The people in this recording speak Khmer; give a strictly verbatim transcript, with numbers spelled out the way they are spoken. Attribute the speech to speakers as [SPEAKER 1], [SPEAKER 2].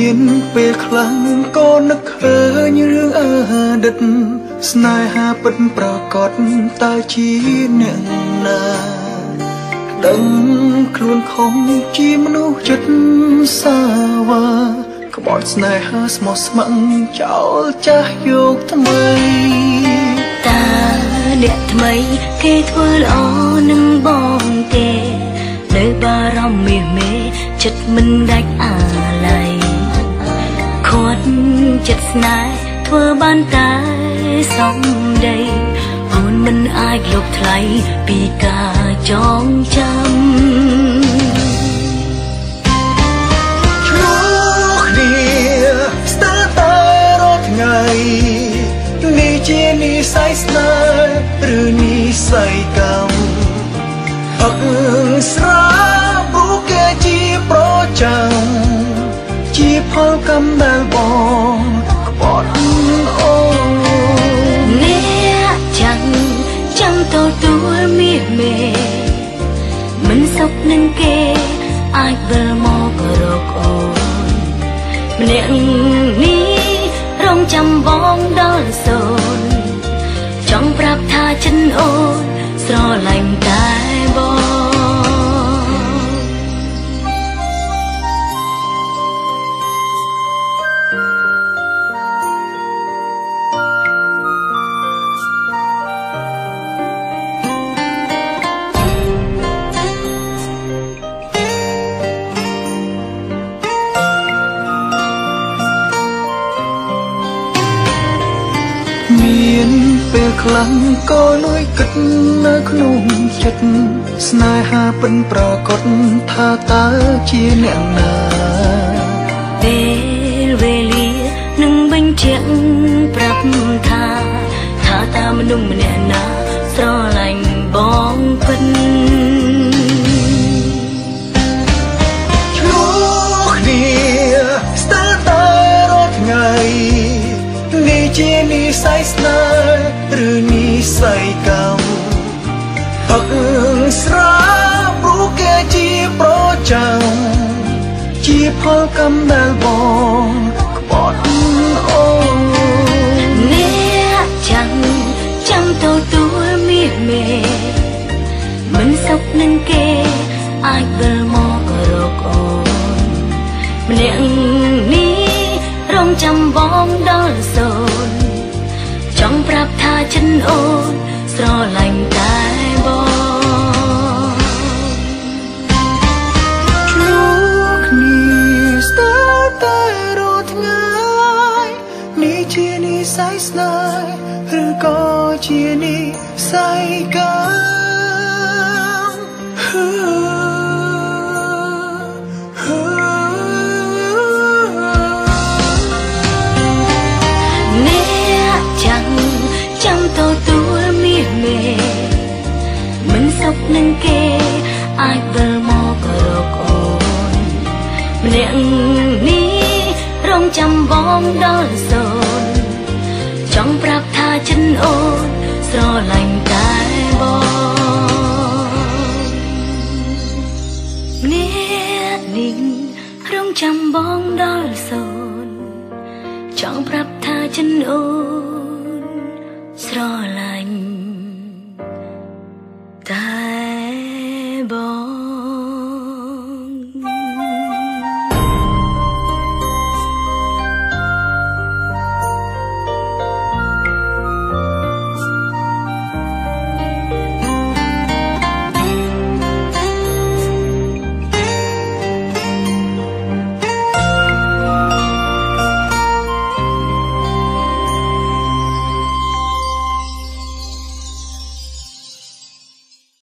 [SPEAKER 1] นពេលខ្លាំងក៏នឹកឃើញរឿងអតីតស្នេហាពិតប្រកបតើជាអ្នកណាដឹងខ្លួនខំជាមនុស្សចិត្តសាវាក្បត់ស្នេហាស្មោះស្ម័គ្រចោលចាស់យកថ្មី
[SPEAKER 2] តើអ្នកថ្មីគេធ្វើល្អនឹងបងទេនៅបារម្ភមាសមេចិត្តមិនដាច់អាឡ័យខាត់ចិត្តស្នេហ៍ធ្វើបានតែសំដីអូនមិនអាចលុបថ្លៃពីការចងចាំ
[SPEAKER 1] ឆ្លុះគ្នាស្ទើរតែរាល់ថ្ងៃនេះជានិស្ស័យស្នេហ៍ឬនិស្ស័យកម្មអឹកស្រាព្រោះគេជាប្រចាំជាផលកម្មដែលបងក្បត់អូន
[SPEAKER 2] អ្នកចាំចាំទទួលមាសមេមិនសុខនឹងគេអាចវិលមករកអូនម្នាក់នេះរងចាំបងដល់សូនចង់ប្រាប់ថាចិនអូនស្រឡាញ់តែបង
[SPEAKER 1] មានពេលខ្លាំងក៏លួយគិតនៅក្នុងចិត្តស្នេហាពិតប្រកបថាតើជាអ្នកណា
[SPEAKER 2] ពេលវេលានឹងបញ្ជាក់ប្រាប់ថាថាតើមនុស្សម្នាក់ណាស្រឡាញ់បងពិត
[SPEAKER 1] ឆ្លុះគ្នាស្ទើរតែរាល់ថ្ងៃនេះជានិស្ស័យស្នេហ៍ឬនិស្ស័យកម្មអឹកស្រាព្រោះគេជាប្រចាំជាផលកម្មដែលបងក្បត់អូន
[SPEAKER 2] អ្នកចាំចាំទទួលមាសមេមិនសុខនឹងគេអាចវិលមកករកអូនម្នាក់នេះរងចាំបងដល់សូនចង់ប្រាប់ថាចិនអូនស្រឡាញ់តែបង
[SPEAKER 1] ឆ្លុះគ្នាស្ទើរតែរាល់ថ្ងៃនេះជានិស្ស័យស្នេហ៍ឬក៏ជានិស្ស័យកម្ម
[SPEAKER 2] ទទួលមាសមេមិនសុខនឹងគេអាចវិលមកករកអូនម្នាក់នេះរងចាំបងដល់សូនចង់ប្រាប់ថាចិនអូនស្រឡាញ់តែបងអ្នកនេះរងចាំបងដល់សូនចង់ប្រាប់ថាចិនអូនស្រឡាញ់តែបង